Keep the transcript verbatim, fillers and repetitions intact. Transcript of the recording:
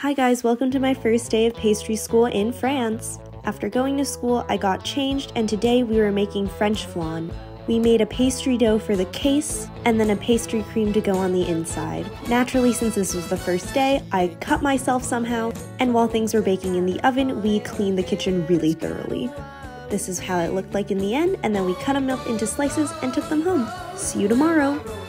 Hi guys, welcome to my first day of pastry school in France. After going to school, I got changed and today we were making French flan. We made a pastry dough for the case and then a pastry cream to go on the inside. Naturally, since this was the first day, I cut myself somehow, and while things were baking in the oven, we cleaned the kitchen really thoroughly. This is how it looked like in the end, and then we cut them up into slices and took them home. See you tomorrow!